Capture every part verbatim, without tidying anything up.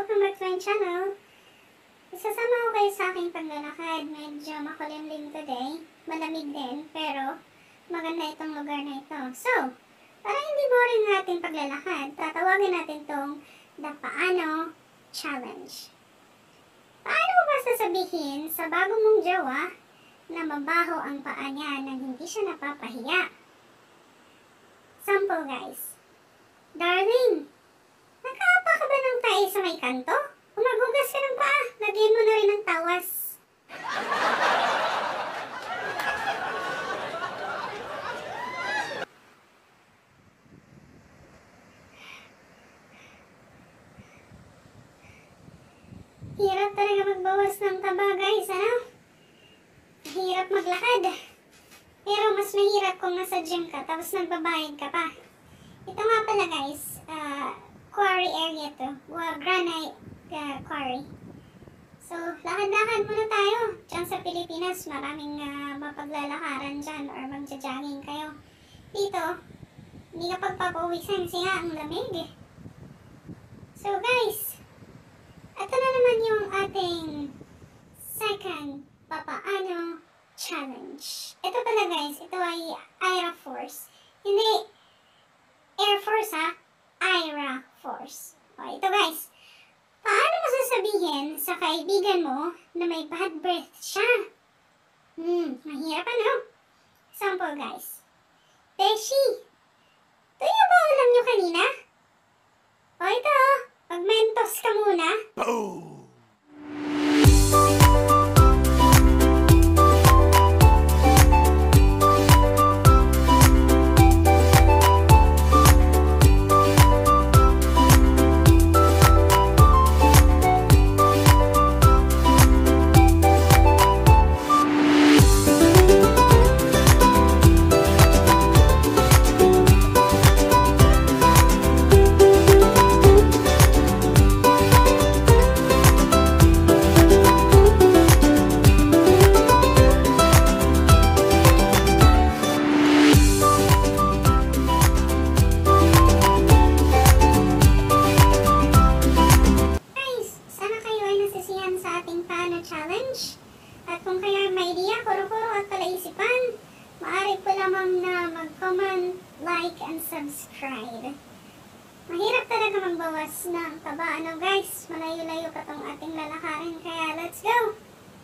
welcome back to my channel. Isasama ko kayo sa aking paglalakad. Medyo makulimlim today. Malamig din, pero maganda itong lugar na ito. So, para hindi boring natin paglalakad, tatawagin natin tong The Paano Challenge. Paano mo ba sasabihin sa bago mong jowa na mabaho ang paa niya nang hindi siya napapahiya? Sample guys. Darling, nakaapa ka ba ng tayo sa may kanto? Umagugas ka ng paa, lagyan mo na rin ng tawas. Hirap talaga magbawas ng taba guys, ano? Hirap maglakad. Pero mas mahirap kung nasa gym ka tapos nagbabayad ka pa. Ito nga pala guys, uh, quarry area to. Well, granite uh, quarry. So, lakad-lakad muna tayo. Diyan sa Pilipinas, maraming uh, mapaglalakaran dyan or magja-jogging kayo. Dito, hindi ka pagpapauwisan kasi nga ang lamig. So guys, ito na naman yung ating second Papaano Challenge. Ito pala guys, ito ay Aira Force. Hindi Air Force ha, Aira Force. O, ito guys, paano mo sasabihin sa kaibigan mo na may bad breath siya? Hmm, mahirap ano? Sample guys. Beshi, ito yung ba ulam nyo kanina? O ito, pag-mentos ka muna. Oh! At kung kayo may idea, kuro-kuro at palaisipan, maaari po lamang na mag-comment, like, and subscribe. Mahirap talaga magbawas ng taba. Ano guys, malayo-layo pa tong ating lalakarin, kaya let's go!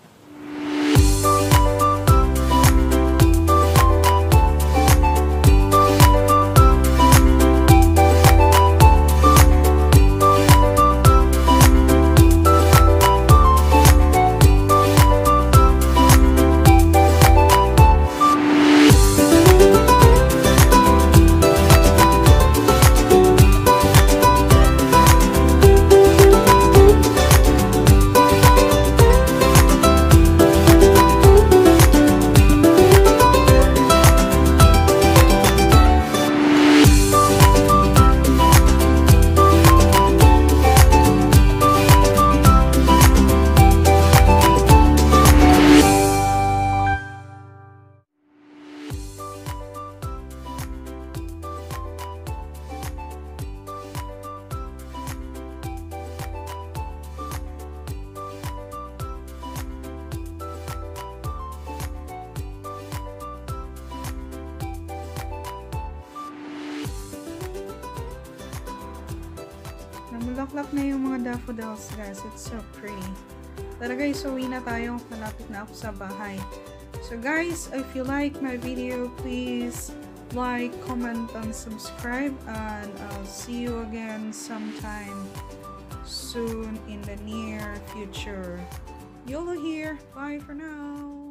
Namulaklak na yung mga daffodils guys. It's so pretty. Tara guys, uwi na tayo. Malapit na ako sa bahay. So guys, if you like my video, please like, comment, and subscribe. And I'll see you again sometime soon in the near future. YOLO here. Bye for now.